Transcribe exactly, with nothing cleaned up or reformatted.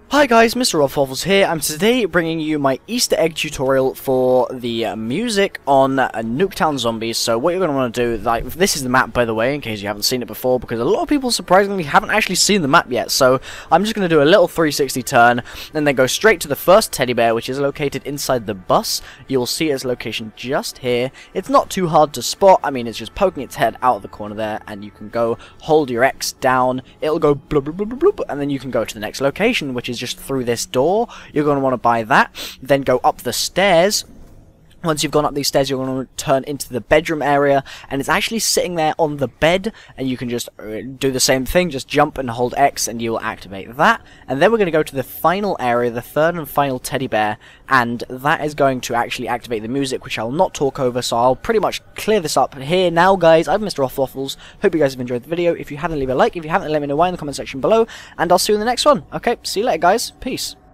Hi guys, MrRoflWaffles here. I'm today bringing you my Easter egg tutorial for the uh, music on uh, Nuketown Zombies. So what you're going to want to do, like, this is the map by the way, in case you haven't seen it before, because a lot of people surprisingly haven't actually seen the map yet. So I'm just going to do a little three sixty turn, and then go straight to the first teddy bear, which is located inside the bus. You'll see its location just here. It's not too hard to spot. I mean, it's just poking its head out of the corner there, and you can go hold your X down. It'll go bloop, bloop, bloop, bloop, bloop, and then you can go to the next location, which is just through this door. You're going to want to buy that, then go up the stairs. Once you've gone up these stairs, you're going to turn into the bedroom area, and it's actually sitting there on the bed, and you can just do the same thing, just jump and hold X, and you will activate that. And then we're going to go to the final area, the third and final teddy bear, and that is going to actually activate the music, which I'll not talk over, so I'll pretty much clear this up here now, guys. I'm MrRoflWaffles. Hope you guys have enjoyed the video. If you haven't, leave a like. If you haven't, let me know why in the comment section below, and I'll see you in the next one. Okay, see you later, guys. Peace.